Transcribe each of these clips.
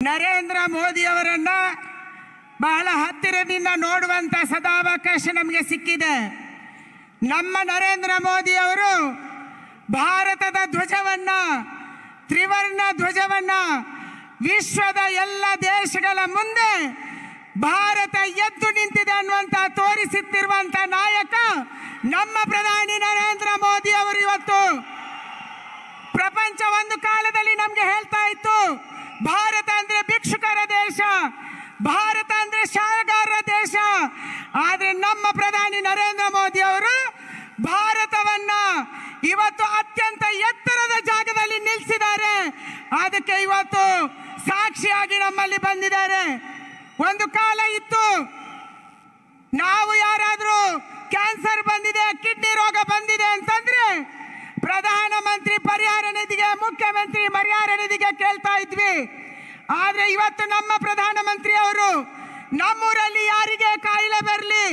ನರೇಂದ್ರ ಮೋದಿ ಅವರನ್ನ ಬಹಳ ಹತ್ತಿರದಿಂದ ನೋಡುವಂತ ಸದಾವಕಾಶ ನಮಗೆ ಸಿಕ್ಕಿದೆ. ನಮ್ಮ ನರೇಂದ್ರ ಮೋದಿ ಅವರು ಭಾರತದ ಧ್ವಜವನ್ನ, ತ್ರಿವರ್ಣ ಧ್ವಜವನ್ನ ವಿಶ್ವದ ಎಲ್ಲ ದೇಶಗಳ ಮುಂದೆ ಭಾರತ ಎದ್ದು ನಿಂತಿದೆ ಅನ್ನುವಂತ ತೋರಿಸುತ್ತಿರುವಂತ ನಾಯಕ ನಮ್ಮ ಪ್ರಧಾನಿ ನರೇಂದ್ರ ಮೋದಿ ಅವರು. ಇವತ್ತು ಪ್ರಪಂಚ ಒಂದು ಕಾಲದಲ್ಲಿ ನಮ್ಗೆ ಹೇಳ್ತಾ ಇತ್ತು, ಭಾರತ ಅಂದ್ರೆ ಭಿಕ್ಷುಕರ ದೇಶ, ಭಾರತ ಅಂದ್ರೆ ಶಾಲೆಗಾರರ ದೇಶ. ಆದ್ರೆ ನಮ್ಮ ಪ್ರಧಾನಿ ನರೇಂದ್ರ ಮೋದಿ ಅವರು ಭಾರತವನ್ನ ಇವತ್ತು ಅತ್ಯಂತ ಎತ್ತರದ ಜಾಗದಲ್ಲಿ ನಿಲ್ಲಿಸಿದ್ದಾರೆ. ಅದಕ್ಕೆ ಇವತ್ತು ಸಾಕ್ಷಿಯಾಗಿ ನಮ್ಮಲ್ಲಿ ಬಂದಿದ್ದಾರೆ. ಒಂದು ಕಾಲ ಇತ್ತು, ನಾವು ಯಾರಾದ್ರೂ ಕ್ಯಾನ್ಸರ್ ಬಂದಿದೆ, ಕಿಡ್ನಿ ರೋಗ ಬಂದಿದೆ ಅಂತಂದ್ರೆ ಪ್ರಧಾನಮಂತ್ರಿ ಪರಿಹಾರ ನಿಧಿಗೆ, ಮುಖ್ಯಮಂತ್ರಿ ಪರಿಹಾರ ನಿಧಿಗೆ ಕೇಳ್ತಾ ಇದ್ವಿ. ಆದ್ರೆ ಇವತ್ತು ನಮ್ಮ ಪ್ರಧಾನಮಂತ್ರಿ ಅವರು ನಮ್ಮೂರಲ್ಲಿ ಯಾರಿಗೆ ಕಾಯಿಲೆ ಬರಲಿ,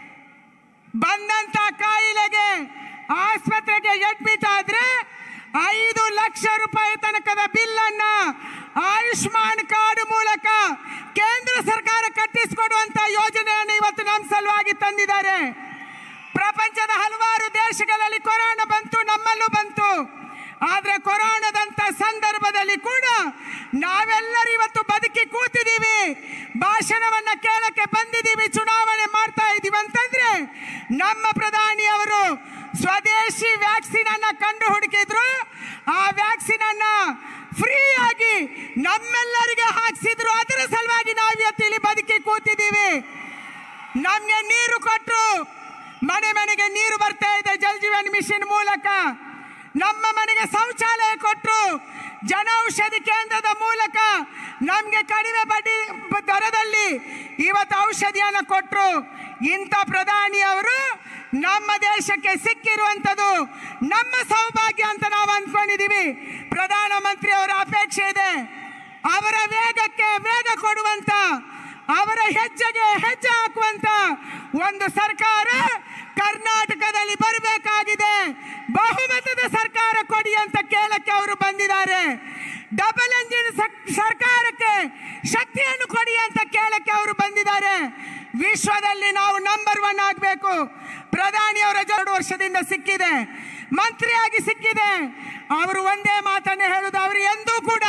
ಬಂದಂತ ಕಾಯಿಲೆಗೆ ಆಸ್ಪತ್ರೆಗೆ ಅಡ್ಮಿಟ್ ಆದ್ರೆ 5 ಲಕ್ಷ ರೂಪಾಯಿ ತನಕದ ಬಿಲ್ ಅನ್ನ ಆಯುಷ್ಮಾನ್ ಕಾರ್ಡ್ ಮೂಲಕ ಕೇಂದ್ರ ಸರ್ಕಾರ ಕಟ್ಟಿಸಿಕೊಡುವಂತ ಯೋಜನೆಯನ್ನು ಇವತ್ತು ನಮ್ಮ ಸಲುವಾಗಿ ತಂದಿದ್ದಾರೆ. ಪ್ರಪಂಚದ ಹಲವಾರು ದೇಶಗಳಲ್ಲಿ ಕೊರೋನಾ ಬಂತು, ನಮ್ಮಲ್ಲೂ ಬಂತು. ಆದ್ರೆ ಕೊರೋನಾದಂತ ಸಂದರ್ಭದಲ್ಲಿ ಕೂಡ ನಾವೆಲ್ಲರೂ ಇವತ್ತು ಬದುಕಿ ಕೂತಿದ್ದೀವಿ, ಭಾಷಣವನ್ನ ಕೇಳಕ್ಕೆ ಬಂದಿದ್ದೀವಿ, ಚುನಾವಣೆ ಮಾಡ್ತಾ ಇದೀವಿ ಅಂತಂದ್ರೆ ನಮ್ಮ ಪ್ರಧಾನಿ ಅವರು ಸ್ವದೇಶಿ ವ್ಯಾಕ್ಸಿನ್ ಅನ್ನ ಕಂಡು ಹುಡುಕಿದ್ರು. ಆ ವ್ಯಾಕ್ಸಿನ್ ಅನ್ನ ಫ್ರೀ ಆಗಿ ನಮ್ಮೆಲ್ಲರಿಗೆ ಹಾಕ್ಸಿದ್ರು. ಅದರ ಸಲುವಾಗಿ ನಾವು ಇವತ್ತು ಇಲ್ಲಿ ಬದುಕಿ ಕೂತಿದ್ದೀವಿ. ನಮ್ಗೆ ನೀರು ಕೊಟ್ಟರು, ಮನೆ ಮನೆಗೆ ನೀರು ಬರ್ತಾ ಇದೆ ಜಲ್ ಜೀವನ್ ಮಿಷನ್ ಮೂಲಕ. ನಮ್ಮ ಮನೆಗೆ ಶೌಚಾಲಯ ಕೊಟ್ಟರು, ಜನೌಷಧಿ ಕೇಂದ್ರದ ಮೂಲಕ ನಮ್ಗೆ ಕಡಿಮೆ ಬಡ್ಡಿ ದರದಲ್ಲಿ ಇವತ್ತು ಔಷಧಿಯನ್ನು ಕೊಟ್ಟರು. ಇಂಥ ಪ್ರಧಾನಿ ಅವರು ನಮ್ಮ ದೇಶಕ್ಕೆ ಸಿಕ್ಕಿರುವಂಥದ್ದು ನಮ್ಮ ಸೌಭಾಗ್ಯ ಅಂತ ನಾವು ಅಂದ್ಕೊಂಡಿದ್ದೀವಿ. ಪ್ರಧಾನಮಂತ್ರಿ ಅವರ ಅಪೇಕ್ಷೆ ಇದೆ, ಅವರ ವೇಗಕ್ಕೆ ವೇಗ ಕೊಡುವಂತ, ಅವರ ಹೆಜ್ಜೆಗೆ ಹೆಜ್ಜೆ ಹಾಕುವಂತ ಒಂದು ಸರ್ಕಾರ ಕರ್ನಾಟಕದಲ್ಲಿ ಬರಬೇಕಾಗಿದೆ. ಬಹುಮತದ ಸರ್ಕಾರ ಕೊಡಿ ಅಂತ ಕೇಳಕ್ಕೆ ಅವರು ಬಂದಿದ್ದಾರೆ. ಡಬಲ್ ಎಂಜಿನ್ ಸರ್ಕಾರಕ್ಕೆ ಶಕ್ತಿಯನ್ನು ಕೊಡಿ ಅಂತ ಕೇಳಕ್ಕೆ ಅವರು ಬಂದಿದ್ದಾರೆ. ವಿಶ್ವದಲ್ಲಿ ನಾವು ನಂಬರ್ 1 ಆಗಬೇಕು. ಪ್ರಧಾನಿ ಅವರ 2 ವರ್ಷದಿಂದ ಸಿಕ್ಕಿದೆ, ಮಂತ್ರಿಯಾಗಿ ಸಿಕ್ಕಿದೆ. ಅವರು ಒಂದೇ ಮಾತನ್ನು ಹೇಳುದು, ಅವರು ಎಂದೂ ಕೂಡ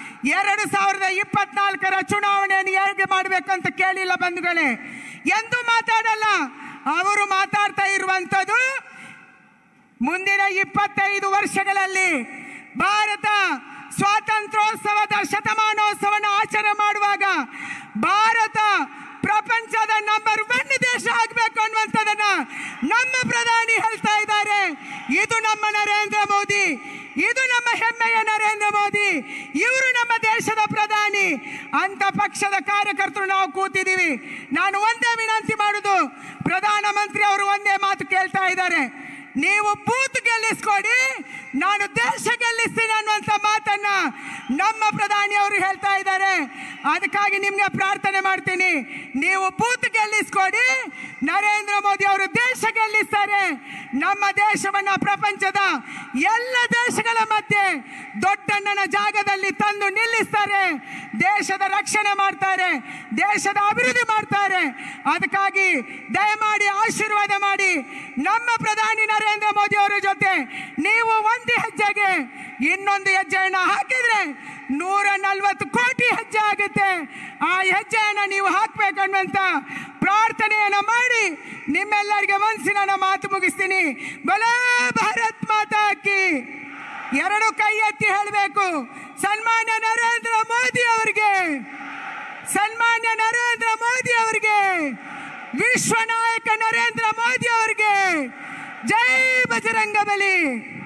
2024ರ ಚುನಾವಣೆಯನ್ನು ಹೇಗೆ ಮಾಡಬೇಕಂತ ಕೇಳಿಲ್ಲ ಬಂಧುಗಳೇ, ಎಂದೂ ಮಾತಾಡಲ್ಲ. ಅವರು ಮಾತಾಡ್ತಾ ಇರುವಂಥದ್ದು ಮುಂದಿನ 25 ವರ್ಷಗಳಲ್ಲಿ ಭಾರತ ಸ್ವಾತಂತ್ರ್ಯೋತ್ಸವದ ಶತಮಾನೋತ್ಸವನ ಆಚರಣೆ ಮಾಡುವಾಗ ಭಾರತ ಪ್ರಪಂಚದ ನಂಬರ್ 1 ದೇಶ ಆಗಬೇಕು ಅನ್ನುವಂಥದ್ದನ್ನ ನಮ್ಮ ಪ್ರಧಾನಿ ಹೇಳ್ತಾ ಇದ್ದಾರೆ. ಇದು ನಮ್ಮ ನರೇಂದ್ರ ಮೋದಿ, ಇದು ನಮ್ಮ ಹೆಮ್ಮೆಯ ನರೇಂದ್ರ ಮೋದಿ, ಇವರು ನಮ್ಮ ದೇಶದ ಪ್ರಧಾನಿ. ಅಂತ ಪಕ್ಷದ ಕಾರ್ಯಕರ್ತರು ನಾವು ಕೂತಿದ್ದೀವಿ. ನಾನು ಒಂದೇ ವಿನಂತಿ ಮಾಡುದು, ಪ್ರಧಾನಮಂತ್ರಿ ಅವರು ಒಂದೇ ಮಾತು ಕೇಳ್ತಾ ಇದ್ದಾರೆ, ನೀವು ಬೂತ್ ಗೆಲ್ಲಿಸ್ಕೊಡಿ, ನಾನು ದೇಶ ಗೆಲ್ಲಿಸ್ತೀನಿ ಅನ್ನುವಂಥ ಮಾತನ್ನ ನಮ್ಮ ಪ್ರಧಾನಿ ಅವರು ಹೇಳ್ತಾ ಇದ್ದಾರೆ. ಅದಕ್ಕಾಗಿ ನಿಮ್ಗೆ ಪ್ರಾರ್ಥನೆ ಮಾಡ್ತೀನಿ, ನೀವು ಬೂತ್ ಗೆಲ್ಲಿಸ್ಕೊಡಿ, ನರೇಂದ್ರ ಮೋದಿ ಅವರು ದೇಶ ಗೆಲ್ಲಿಸ್ತಾರೆ. ನಮ್ಮ ದೇಶವನ್ನ ಪ್ರಪಂಚದ ಎಲ್ಲ ದೇಶಗಳ ಮಧ್ಯೆ ದೊಡ್ಡಣ್ಣನ ಜಾಗದಲ್ಲಿ ತಂದು ನಿಲ್ಲಿಸ್ತಾರೆ. ದೇಶದ ರಕ್ಷಣೆ ಮಾಡ್ತಾರೆ, ದೇಶದ ಅಭಿವೃದ್ಧಿ ಮಾಡ್ತಾರೆ. ಅದಕ್ಕಾಗಿ ದಯಮಾಡಿ ಆಶೀರ್ವಾದ ಮಾಡಿ ನಮ್ಮ ಪ್ರಧಾನಿ ನರೇಂದ್ರ ಮೋದಿ ಅವರ ಜೊತೆ ನೀವು ಒಂದು ಹೆಜ್ಜೆಗೆ ಇನ್ನೊಂದು ಹೆಜ್ಜೆಯನ್ನು ಹಾಕಿದ್ರೆ 140 ಕೋಟಿ ಹೆಜ್ಜೆ ಆಗುತ್ತೆ. ಆ ಹೆಜ್ಜೆಯನ್ನು ನೀವು ಹಾಕ್ಬೇಕನ್ನುವಂತ ಪ್ರಾರ್ಥನೆಯನ್ನು ಮಾಡಿ ನಿಮ್ಮೆಲ್ಲರಿಗೆ ಮನಸ್ಸಿನ ಮಾತು ಮುಗಿಸ್ತೀನಿ. ಬಲೋ ಭಾರತ್ ಮಾತಾ ಕಿ. 2 ಕೈ ಎತ್ತಿ ಹೇಳಬೇಕು, ಸನ್ಮಾನ್ಯ ನರೇಂದ್ರ ಮೋದಿ ಅವರಿಗೆ, ಸನ್ಮಾನ್ಯ ನರೇಂದ್ರ ಮೋದಿ ಅವರಿಗೆ, ವಿಶ್ವ ನಾಯಕ ನರೇಂದ್ರ ಮೋದಿ ಅವರಿಗೆ ಜೈ ಬಜರಂಗಬಲಿ.